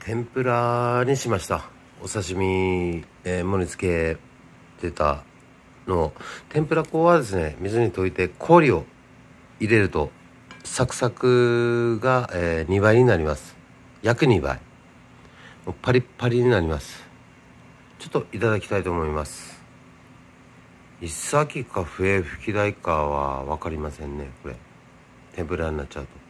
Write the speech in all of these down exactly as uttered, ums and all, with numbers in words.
天ぷらにしました。お刺身、えー、盛り付けてたのを、天ぷら粉はですね、水に溶いて氷を入れるとサクサクが、えー、にばいになります。約にばい、もうパリッパリになります。ちょっといただきたいと思います。一先か笛吹き台かは分かりませんね。これ天ぷらになっちゃうと。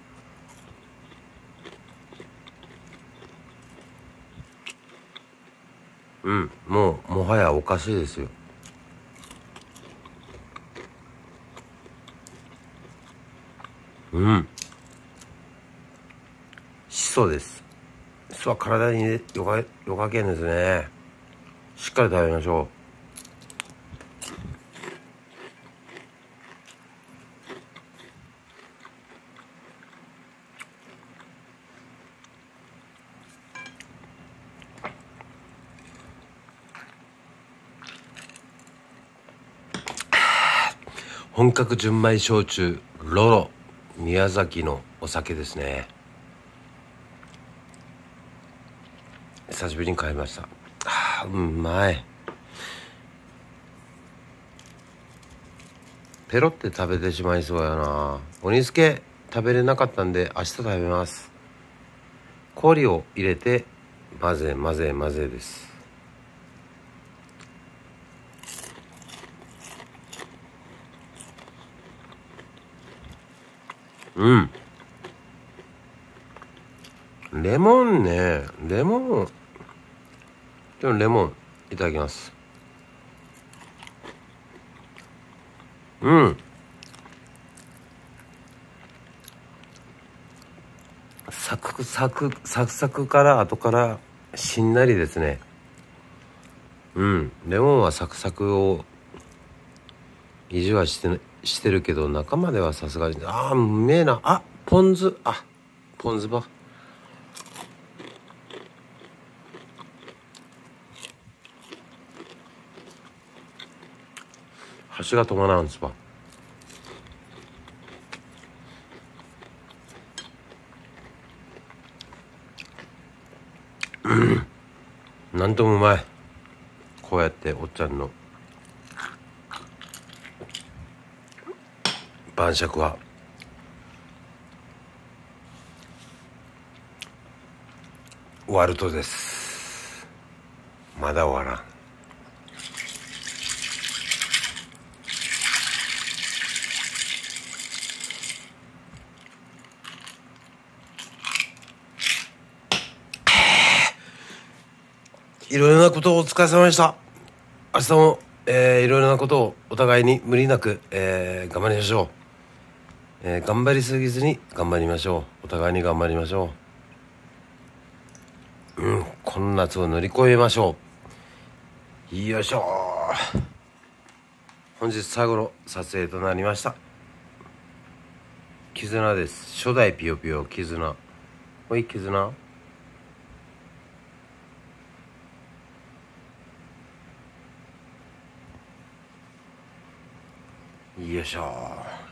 うん、もうもはやおかしいですよ。うん、しそです。しそは体によかよかけんですね。しっかり食べましょう。本格純米焼酎ロロ、宮崎のお酒ですね。久しぶりに買いました。あーうまい。ペロって食べてしまいそうやな。お煮付け食べれなかったんで明日食べます。氷を入れて混ぜ混ぜ混ぜです。うん、レモンね。レモンでもレモンいただきます。うん、サクサクサクサクから後からしんなりですね。うん、レモンはサクサクを意地はしてしてるけど、中まではさすがに、ああうめえな。あ、ポン酢、あ、ポン酢ば箸が止まらんすば。なんともうまい。こうやっておっちゃんの晩酌は終わるとです。まだ終わらん。いろいろなことをお疲れ様でした。明日も、えー、いろいろなことをお互いに無理なく、えー、頑張りましょう。えー、頑張りすぎずに頑張りましょう。お互いに頑張りましょう。うん、この夏を乗り越えましょう。よいしょ。本日最後の撮影となりました。絆です。初代ピヨピヨ絆。おい絆。よいしょ。